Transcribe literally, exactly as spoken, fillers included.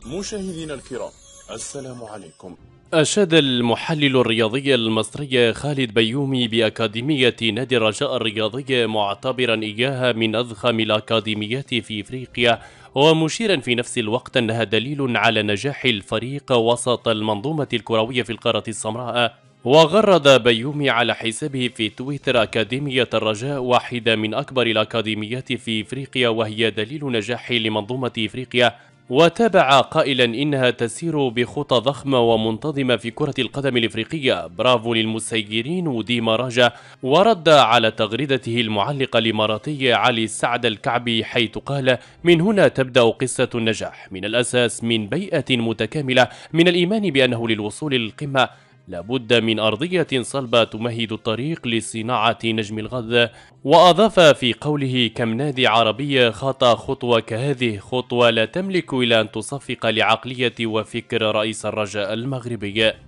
مشاهدينا الكرام، السلام عليكم. أشاد المحلل الرياضي المصري خالد بيومي بأكاديمية نادي الرجاء الرياضي معتبرا إياها من أضخم الأكاديميات في إفريقيا، ومشيرا في نفس الوقت أنها دليل على نجاح الفريق وسط المنظومة الكروية في القارة السمراء. وغرد بيومي على حسابه في تويتر: أكاديمية الرجاء واحدة من أكبر الأكاديميات في إفريقيا، وهي دليل نجاح لمنظومة إفريقيا. وتابع قائلا: إنها تسير بخطى ضخمة ومنتظمة في كرة القدم الإفريقية، برافو للمسيرين وديما راجا. ورد على تغريدته المعلق الإماراتي علي سعد الكعبي حيث قال: من هنا تبدأ قصة النجاح، من الأساس من بيئة متكاملة، من الإيمان بأنه للوصول للقمة لابد من أرضية صلبة تمهد الطريق لصناعة نجم الغد. وأضاف في قوله: كم نادي عربي خطى خطوة كهذه، خطوة لا تملك إلا أن تصفق لعقلية وفكر رئيس الرجاء المغربي.